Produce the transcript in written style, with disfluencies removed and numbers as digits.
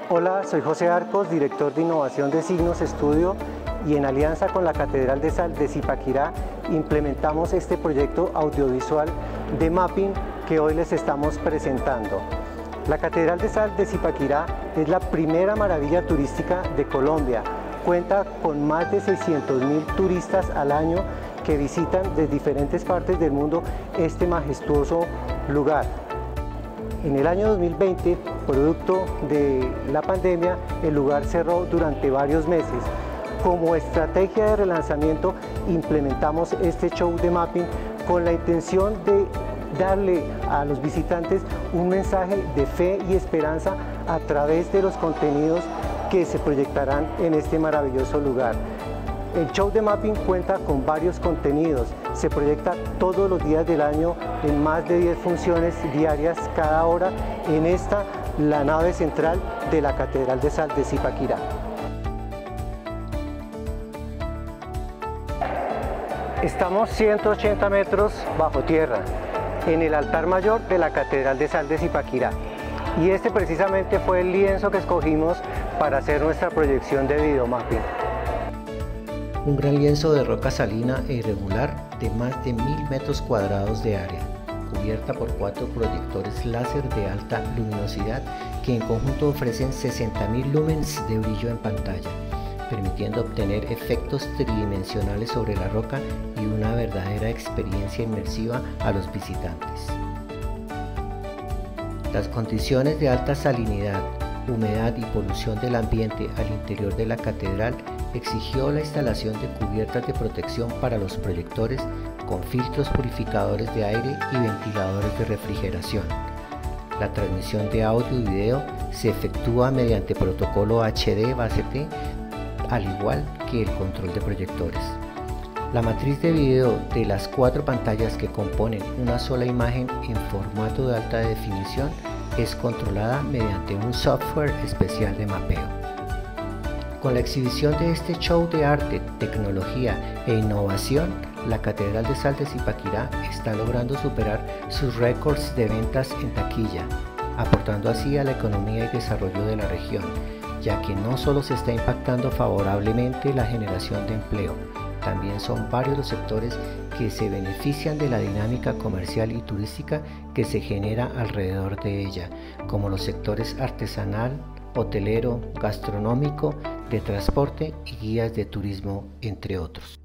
Hola, soy José Arcos, director de Innovación de Signos Estudio, y en alianza con la Catedral de Sal de Zipaquirá implementamos este proyecto audiovisual de mapping que hoy les estamos presentando. La Catedral de Sal de Zipaquirá es la primera maravilla turística de Colombia. Cuenta con más de 600.000 turistas al año que visitan de diferentes partes del mundo este majestuoso lugar. En el año 2020, producto de la pandemia, el lugar cerró durante varios meses. Como estrategia de relanzamiento, implementamos este show de mapping con la intención de darle a los visitantes un mensaje de fe y esperanza a través de los contenidos que se proyectarán en este maravilloso lugar. El show de mapping cuenta con varios contenidos, se proyecta todos los días del año en más de 10 funciones diarias cada hora en esta, la nave central de la Catedral de Sal de Zipaquirá. Estamos 180 metros bajo tierra, en el altar mayor de la Catedral de Sal de Zipaquirá. Y este precisamente fue el lienzo que escogimos para hacer nuestra proyección de videomapping. Un gran lienzo de roca salina e irregular de más de 1000 metros cuadrados de área, cubierta por 4 proyectores láser de alta luminosidad que en conjunto ofrecen 60.000 lumens de brillo en pantalla, permitiendo obtener efectos tridimensionales sobre la roca y una verdadera experiencia inmersiva a los visitantes. Las condiciones de alta salinidad, humedad y polución del ambiente al interior de la catedral exigió la instalación de cubiertas de protección para los proyectores con filtros purificadores de aire y ventiladores de refrigeración. La transmisión de audio y video se efectúa mediante protocolo HD base T, al igual que el control de proyectores. La matriz de video de las 4 pantallas que componen una sola imagen en formato de alta definición es controlada mediante un software especial de mapeo. Con la exhibición de este show de arte, tecnología e innovación, la Catedral de Sal de Zipaquirá está logrando superar sus récords de ventas en taquilla, aportando así a la economía y desarrollo de la región, ya que no solo se está impactando favorablemente la generación de empleo, también son varios los sectores que se benefician de la dinámica comercial y turística que se genera alrededor de ella, como los sectores artesanal, hotelero, gastronómico, de transporte y guías de turismo, entre otros.